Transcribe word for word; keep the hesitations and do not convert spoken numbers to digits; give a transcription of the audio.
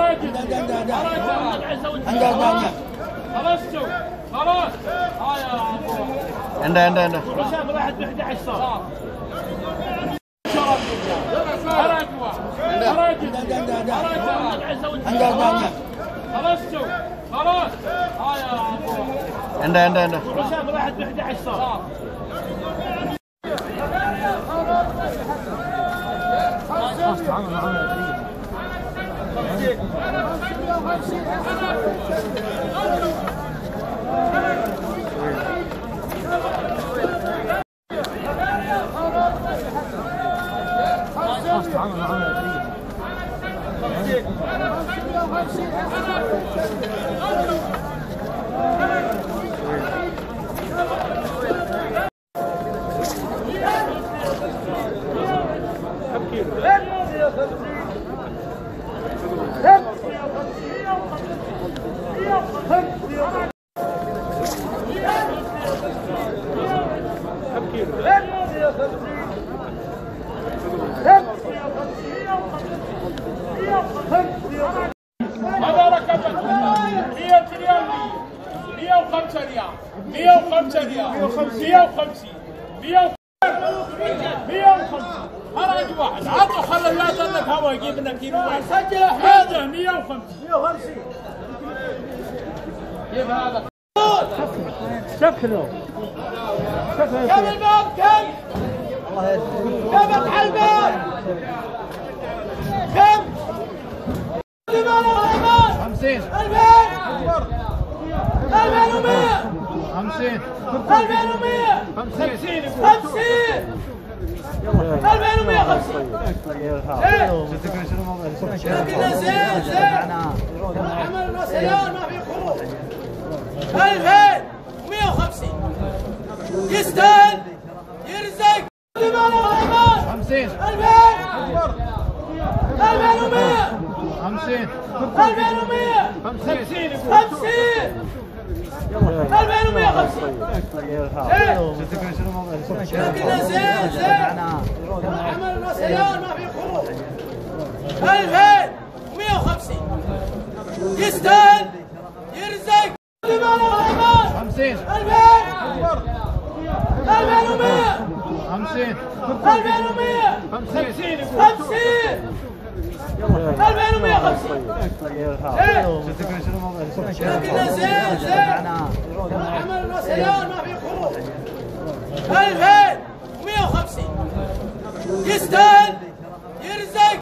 راجل خلاص شوف خلاص ها يا ابو عنده عنده عنده حسام راحت ب احد عشر صار راجل راجل خلاص شوف خلاص ها يا ابو عنده عنده عنده حسام راحت ب احد عشر صار هذا رقم مئة ريال مئة وخمسة ريال مئة وخمسة ريال مئة وخمسين مئة وخمسين حراج واحد عطوا خلى لا ظنك هوا يجيب لنا كيلو واحد سجل هذا مئة وخمسين مئة وخمسين كيف هذا شكله كم الباب كم؟ كم فتح الباب؟ كم؟ خمسين ألفين ألفين ومئة خمسين ألفين ومئة خمسين خمسين ألفين ومئة خمسين لكن زين زين عمل وسيار ما في خروج ألفين ومئة وخمسين يستاهل يرزق خمسين ألفين ألفين ومئة خمسين ألفين ومئة خمسين خمسين ألفين ومئة خمسين لكن زين زين عمل وسيار ما في خروج ألفين ومئة وخمسين يستاهل يرزق خمسين ألفين ألفين ومئة خمسين ألفين ومئة خمسين خمسين ألفين ومئة خمسين لكن زين زين عمل وسيار ما في خروج ألفين ومئة وخمسين يستاهل